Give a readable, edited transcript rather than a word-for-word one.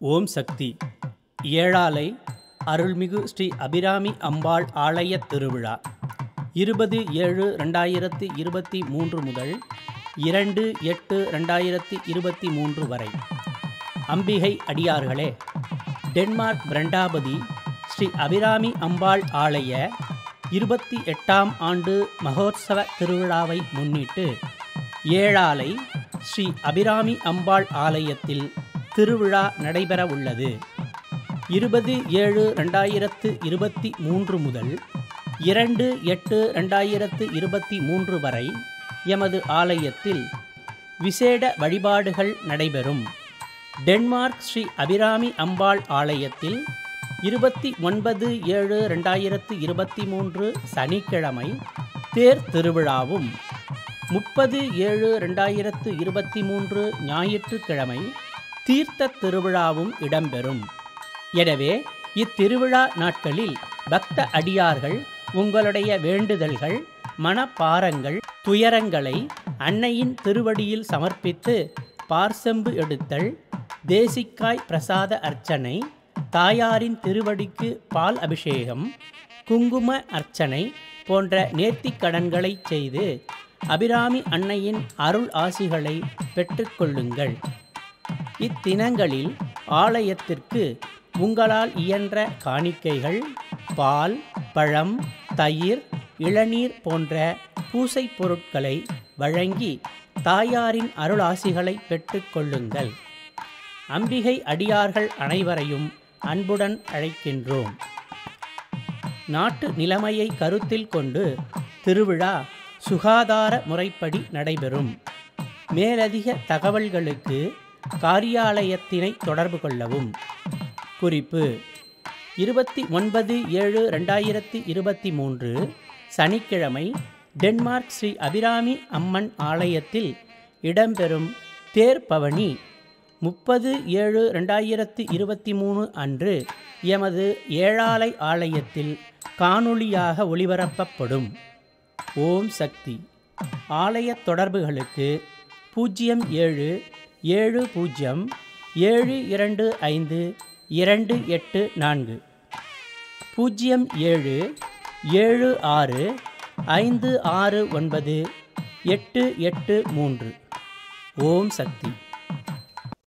ஓம் சக்தி. ஏழாலை அருள்மிகு ஸ்ரீ அபிராமி அம்பாள் ஆலய திருவிழா 20/7/2023 முதல் 2/8/2023 வரை. அம்பிகை அடியார்களே, டென்மார்க் பிரண்டாபதி ஸ்ரீ அபிராமி அம்பாள் ஆலய 28ஆம் ஆண்டு மகோத்சவ திருவிழாவை முன்னிட்டு ஏழாலை ஸ்ரீ அபிராமி அம்பாள் ஆலயத்தில் திருவிழா நடைபெற உள்ளது. 20/7/2023 முதல் 2/8/2023 வரை எமது ஆலயத்தில் விசேட வழிபாடுகள் நடைபெறும். டென்மார்க் ஸ்ரீ அபிராமி அம்பாள் ஆலயத்தில் 29/7/2023 சனிக்கிழமை தேர் திருவிழாவும் 30/7/2023 ஞாயிற்றுக்கிழமை தீர்த்த திருவிழாவும் இடம்பெறும். எனவே இத்திருவிழா நாட்களில் பக்த அடியார்கள் உங்களுடைய வேண்டுதல்கள், மனப்பாரங்கள், துயரங்களை அன்னையின் திருவடியில் சமர்ப்பித்து பார்செம்பு எடுத்தல், தேசிக்காய் பிரசாத அர்ச்சனை, தாயாரின் திருவடிக்கு பால் அபிஷேகம், குங்கும அர்ச்சனை போன்ற நேர்த்திக் கடன்களை செய்து அபிராமி அன்னையின் அருள் ஆசிகளை பெற்றுக்கொள்ளுங்கள். இத்தினங்களில் ஆலயத்திற்கு உங்களால் இயன்ற காணிக்கைகள், பால், பழம், தயிர், இளநீர் போன்ற பூசை பொருட்களை வழங்கி தாயாரின் அருளாசிகளை பெற்றுக்கொள்ளுங்கள். அம்பிகை அடியார்கள் அனைவரையும் அன்புடன் அழைக்கின்றோம். நாட்டு நிலைமையை கருத்தில் கொண்டு திருவிழா சுகாதார முறைப்படி நடைபெறும். மேலதிக தகவல்களுக்கு காரியாலயத்தினை தொடர்பு கொள்ளவும். குறிப்பு: 29/7/2023 சனிக்கிழமை டென்மார்க் ஸ்ரீ அபிராமி அம்மன் ஆலயத்தில் இடம்பெறும் தேர் பவனி 30/7/2023 அன்று எமது ஏழாலை ஆலயத்தில் காணொளியாக ஒளிபரப்பப்படும். ஓம் சக்தி. ஆலய தொடர்புகளுக்கு 07-725-284 07-76-569-883. ஓம் சக்தி.